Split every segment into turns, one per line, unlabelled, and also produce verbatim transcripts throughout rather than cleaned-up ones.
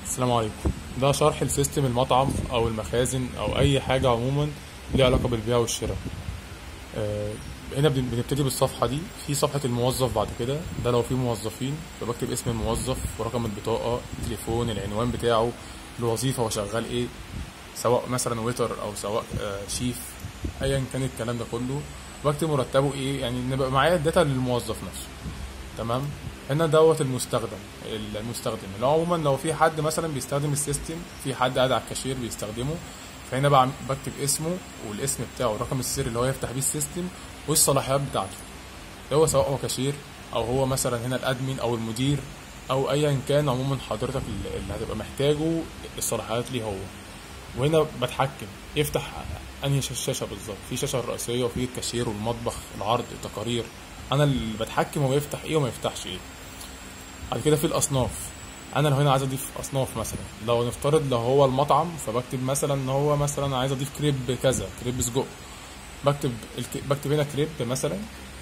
السلام عليكم. ده شرح لسيستم المطعم او المخازن او اي حاجه عموما ليها علاقه بالبيع والشراء. آه، هنا بن- بنبتدي بالصفحه دي، في صفحه الموظف. بعد كده ده لو في موظفين فبكتب اسم الموظف ورقم البطاقه، التليفون، العنوان بتاعه، الوظيفه هو شغال ايه، سواء مثلا ويتر او سواء آه، شيف، ايا كان الكلام ده كله. بكتب مرتبه ايه، يعني نبقى معايا الداتا للموظف نفسه. تمام. هنا دوت المستخدم المستخدم اللي هو عموما لو في حد مثلا بيستخدم السيستم، في حد قاعد على الكاشير بيستخدمه، فهنا بقى بكتب اسمه والاسم بتاعه، رقم السر اللي هو يفتح بيه السيستم، والصلاحيات بتاعته، اللي هو سواء هو كاشير او هو مثلا هنا الادمن او المدير او ايا كان. عموما حضرتك اللي اللي هتبقى محتاجه الصلاحيات ليه هو. وهنا بتحكم يفتح انهي شاشه شاشة بالظبط، في شاشه الرئيسيه وفي الكاشير والمطبخ، العرض، التقارير. انا اللي بتحكم هو يفتح ايه وما يفتحش ايه. بعد كده في الاصناف، انا لو هنا عايز اضيف اصناف، مثلا لو نفترض لو هو المطعم فبكتب مثلا ان هو مثلا عايز اضيف كريب كذا، كريب سجق، بكتب الك... بكتب هنا كريب مثلا،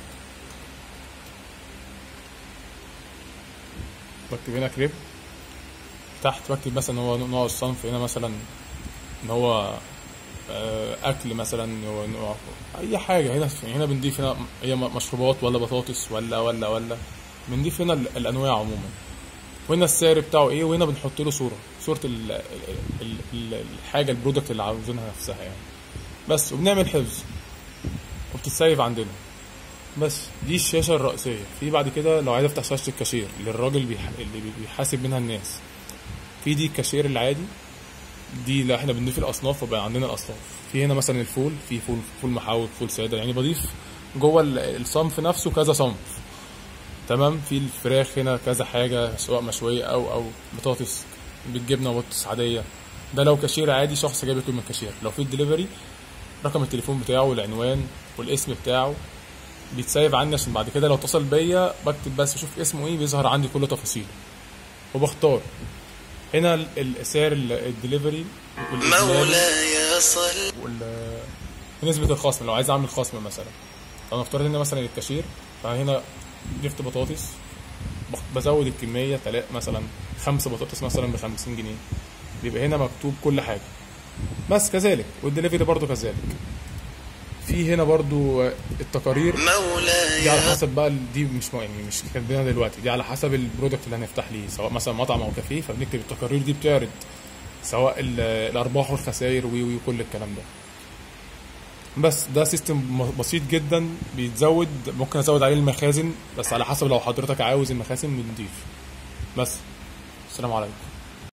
بكتب هنا كريب. تحت بكتب مثلا هو نوع الصنف، هنا مثلا ان هو آه، اكل مثلا، هو نوع اي حاجه. هنا هنا بنضيف هنا هي مشروبات ولا بطاطس ولا ولا ولا بنضيف هنا ال- الانواع عموما. وهنا السعر بتاعه ايه، وهنا بنحط له صوره صوره ال ال ال الحاجه، البرودكت اللي عاوزينها نفسها يعني. بس وبنعمل حفظ وبتتسيف عندنا. بس دي الشاشه الرئيسيه. في بعد كده لو عايز افتح شاشه الكاشير للراجل بيح... اللي بي- بيحاسب منها الناس، في دي الكاشير العادي، دي لا احنا بنضيف الاصناف وبقى عندنا الاصناف. في هنا مثلا الفول، في فول فول محاوج، فول ساده، يعني بضيف جوه ال- الصنف نفسه كذا صنف. تمام. في الفراخ هنا كذا حاجه، سواء مشويه او او بطاطس بالجبنه وبطاطس عاديه. ده لو كاشير عادي شخص جاي بياكل من الكاشير. لو في الدليفري، رقم التليفون بتاعه والعنوان والاسم بتاعه بيتسيف عندي، عشان بعد كده لو اتصل بيا بكتب بس اشوف اسمه ايه، بيظهر عندي كل تفاصيله. وبختار هنا ال- ال- سعر ال- الدليفري والاجمالي
مولاي صل.
وال- ونسبة الخصم لو عايز اعمل خصم مثلا. لو نفترض ان مثلا الكاشير، فهنا جبت بطاطس، بخ- بزود الكمية تلاقي مثلا خمسة بطاطس مثلا بخمسين جنيه، بيبقى هنا مكتوب كل حاجة. بس كذلك والدليفري برضو كذلك. في هنا برضو التقارير، دي على
مولاي
حسب بقى ال- دي مش م- يعني مش كاتبينها دلوقتي، دي على حسب البرودكت اللي هنفتح ليه، سواء مثلا مطعم او كافيه، فبنكتب التقارير دي بتعرض سواء ال- الارباح والخسائر وي وي وكل الكلام ده. بس ده سيستم م- بسيط جدا بيتزود، ممكن ازود عليه المخازن بس على حسب، لو حضرتك عاوز المخازن بنضيف. بس السلام عليكم.